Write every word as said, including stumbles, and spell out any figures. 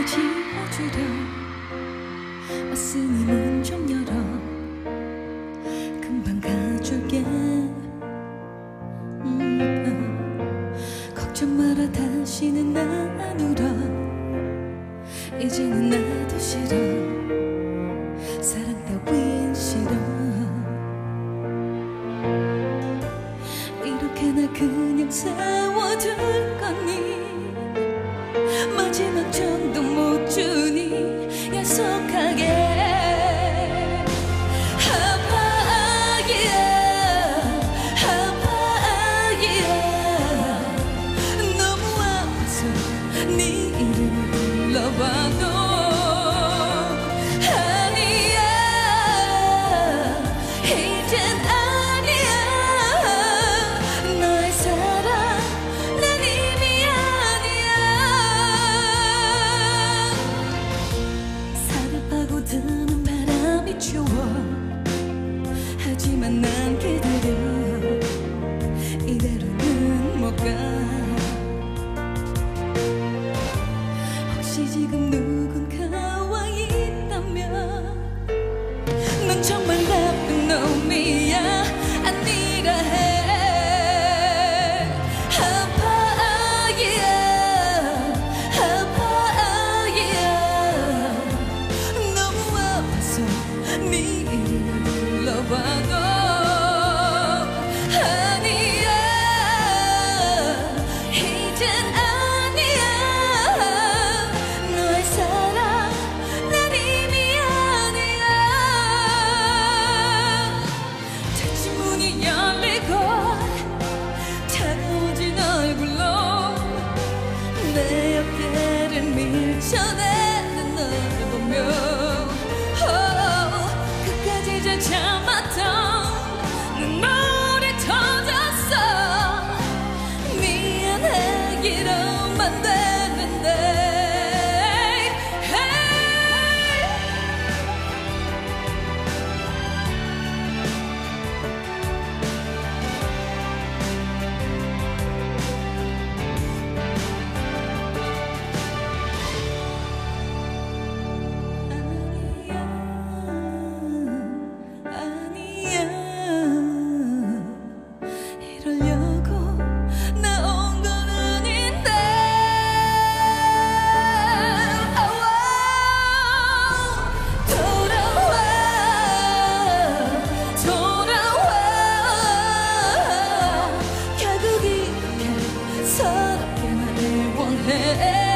지워주려 왔으니 문 좀 열어. 금방 가줄게. 음, 어. 걱정 마라 다시는 나 안 울어. 이제는 나도 싫어. 사랑 따윈 싫어. 이렇게 날 그냥 세워둘 거니? 마지막 정도 못 주니 약속하게. 드는 바람이 추워. 하지만 난 기다려. 이대로는 못 가. 혹시 지금 누군가와 있다면 넌 정말 나쁜 놈이야 아니라 해. 네 이름을 불러봐도 아니야. 이젠 아니야. 너의 사랑 난 이미 아니야. 다시 문이 열리고 차가워진 얼굴로 내 어깨를 밀쳐내는 너를 보며 이제 참았던 눈물이 터졌어. 미안해 이러면 되는데. 서럽게 말을 원해.